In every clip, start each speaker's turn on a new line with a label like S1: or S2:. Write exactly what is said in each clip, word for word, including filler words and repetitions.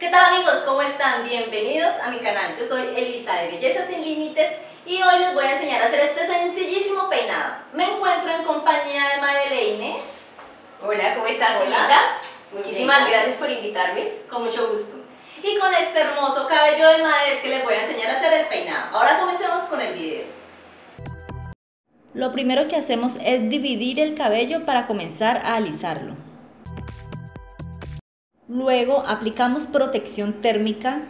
S1: ¿Qué tal amigos? ¿Cómo están? Bienvenidos a mi canal. Yo soy Elisa de Belleza Sin Límites y hoy les voy a enseñar a hacer este sencillísimo peinado. Me encuentro en compañía de Madeleine.
S2: Hola, ¿cómo estás,
S1: Hola.
S2: Elisa? Muchísimas
S1: Bien.
S2: gracias por invitarme.
S1: Con mucho gusto. Y con este hermoso cabello de Made es que les voy a enseñar a hacer el peinado. Ahora comencemos con el video.
S3: Lo primero que hacemos es dividir el cabello para comenzar a alisarlo. Luego aplicamos protección térmica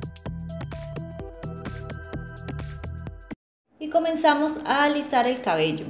S3: y comenzamos a alisar el cabello.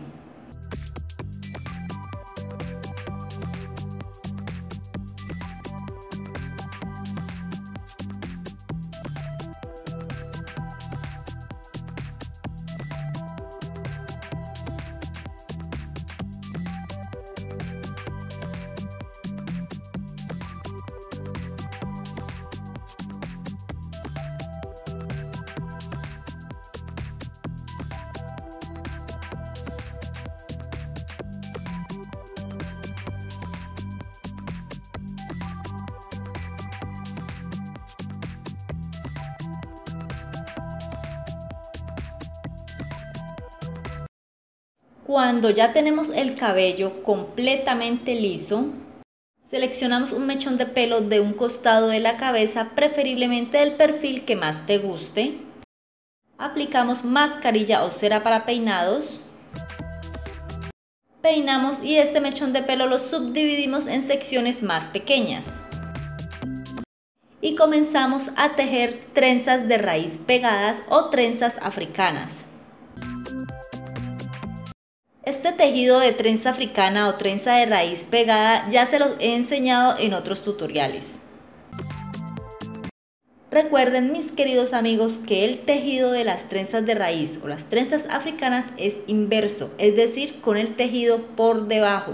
S3: Cuando ya tenemos el cabello completamente liso, seleccionamos un mechón de pelo de un costado de la cabeza, preferiblemente del perfil que más te guste. Aplicamos mascarilla o cera para peinados. Peinamos y este mechón de pelo lo subdividimos en secciones más pequeñas. Y comenzamos a tejer trenzas de raíz pegadas o trenzas africanas. Este tejido de trenza africana o trenza de raíz pegada ya se los he enseñado en otros tutoriales. Recuerden, mis queridos amigos, que el tejido de las trenzas de raíz o las trenzas africanas es inverso, es decir, con el tejido por debajo.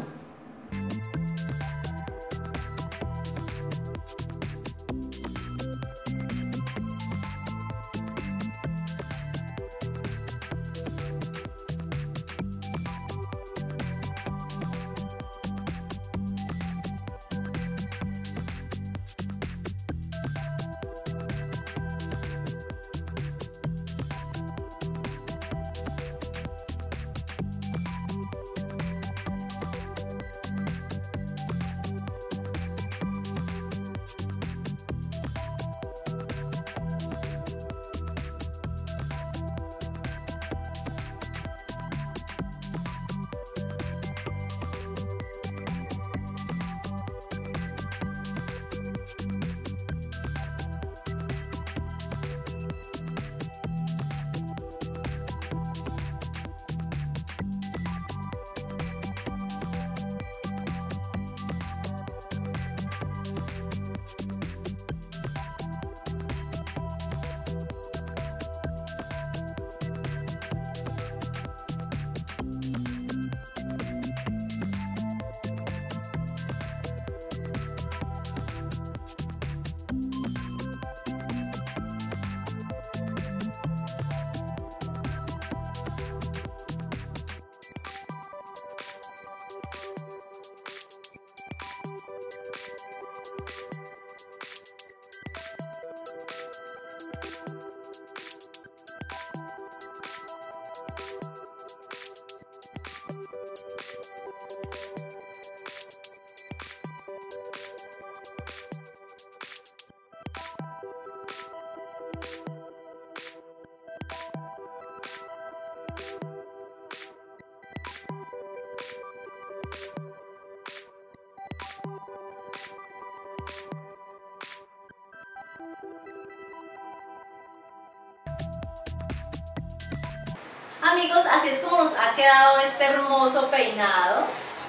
S1: Amigos, así es como nos ha quedado este hermoso peinado.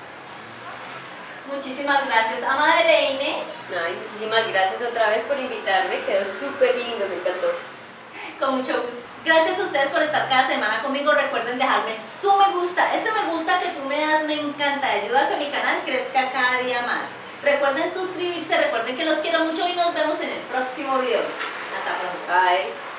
S1: Muchísimas gracias a Madeleine.
S2: Ay, muchísimas gracias otra vez por invitarme, quedó súper lindo, me encantó.
S1: Con mucho gusto. Gracias a ustedes por estar cada semana conmigo. Recuerden dejarme su me gusta. Este me gusta que tú me das me encanta. Ayuda a que mi canal crezca cada día más. Recuerden suscribirse, recuerden que los quiero mucho y nos vemos en el próximo video. Hasta pronto.
S2: Bye.